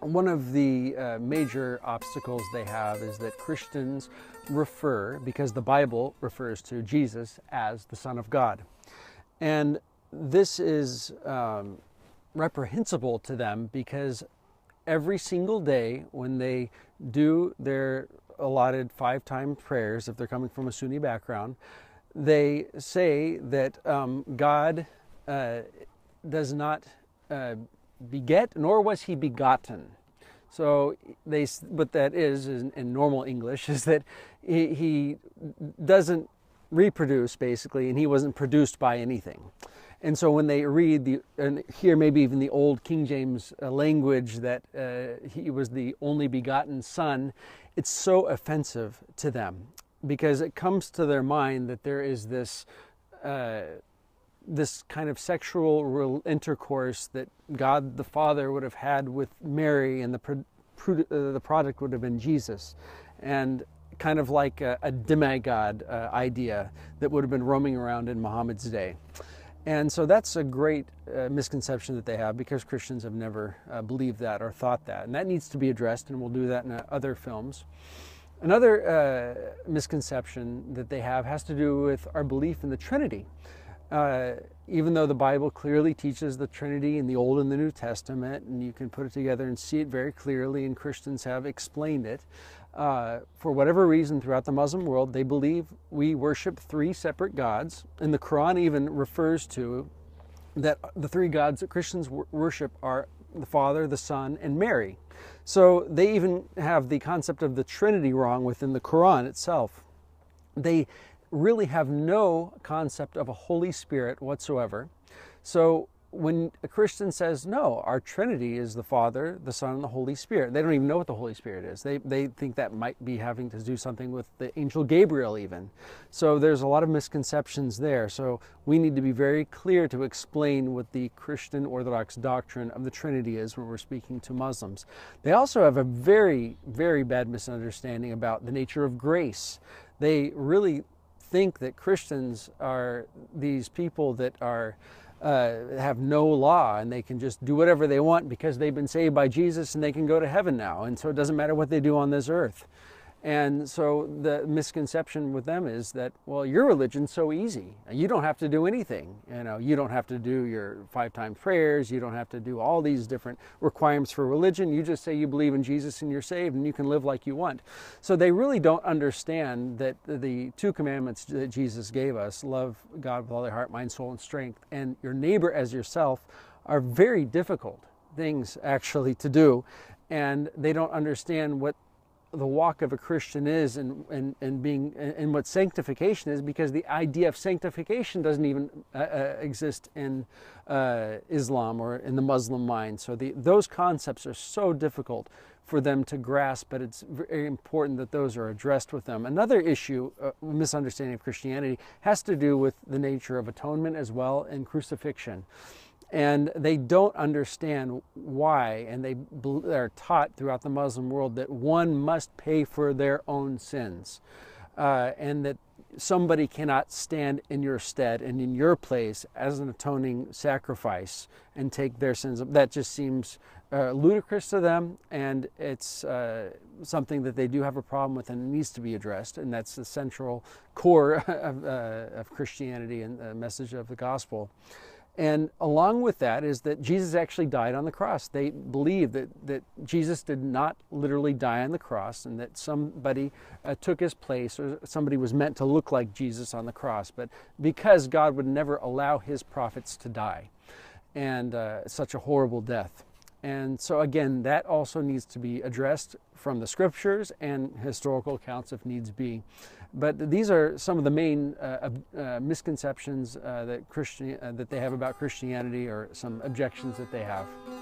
One of the major obstacles they have is that Christians refer, because the Bible refers to Jesus as the Son of God. And this is reprehensible to them, because every single day when they do their allotted 5-time prayers, if they're coming from a Sunni background, they say that God does not beget, nor was he begotten. So what that is in normal English is that he doesn't reproduce, basically, and he wasn't produced by anything. And so when they read and hear maybe even the old King James language that he was the only begotten Son, it's so offensive to them, because it comes to their mind that there is this kind of sexual intercourse that God the Father would have had with Mary, and the product would have been Jesus, and kind of like a demigod idea that would have been roaming around in Muhammad's day. And so that's a great misconception that they have, because Christians have never believed that or thought that. And that needs to be addressed, and we'll do that in other films. Another misconception that they have has to do with our belief in the Trinity. Even though the Bible clearly teaches the Trinity in the Old and the New Testament, and you can put it together and see it very clearly, and Christians have explained it, for whatever reason throughout the Muslim world, they believe we worship 3 separate gods, and the Quran even refers to that the 3 gods that Christians worship are the Father, the Son, and Mary. So they even have the concept of the Trinity wrong within the Quran itself. They really have no concept of a Holy Spirit whatsoever. So when a Christian says, no, our Trinity is the Father, the Son, and the Holy Spirit, they don't even know what the Holy Spirit is. They think that might be having to do something with the angel Gabriel even. So there's a lot of misconceptions there. So we need to be very clear to explain what the Christian Orthodox doctrine of the Trinity is when we're speaking to Muslims. They also have a very, very bad misunderstanding about the nature of grace. They really think that Christians are these people that are have no law, and they can just do whatever they want because they've been saved by Jesus, and they can go to heaven now, and so it doesn't matter what they do on this earth. And so the misconception with them is that, well, your religion's so easy. You don't have to do anything. You don't have to do your 5-time prayers. You don't have to do all these different requirements for religion. You just say you believe in Jesus and you're saved, and you can live like you want. So they really don't understand that the 2 commandments that Jesus gave us, love God with all their heart, mind, soul, and strength, and your neighbor as yourself, are very difficult things actually to do. And they don't understand what the walk of a Christian is, and what sanctification is, because the idea of sanctification doesn't even exist in Islam or in the Muslim mind. So those concepts are so difficult for them to grasp, but it's very important that those are addressed with them. Another issue, misunderstanding of Christianity, has to do with the nature of atonement as well, and crucifixion. And they don't understand why, and they are taught throughout the Muslim world that one must pay for their own sins, and that somebody cannot stand in your stead and in your place as an atoning sacrifice and take their sins. That just seems ludicrous to them, and it's something that they do have a problem with, and it needs to be addressed. And that's the central core of Christianity and the message of the gospel. And along with that is that Jesus actually died on the cross. They believe that Jesus did not literally die on the cross, and that somebody took his place, or somebody was meant to look like Jesus on the cross. But because God would never allow his prophets to die, and such a horrible death. And so again, that also needs to be addressed from the scriptures and historical accounts if needs be. But these are some of the main misconceptions that they have about Christianity, or some objections that they have.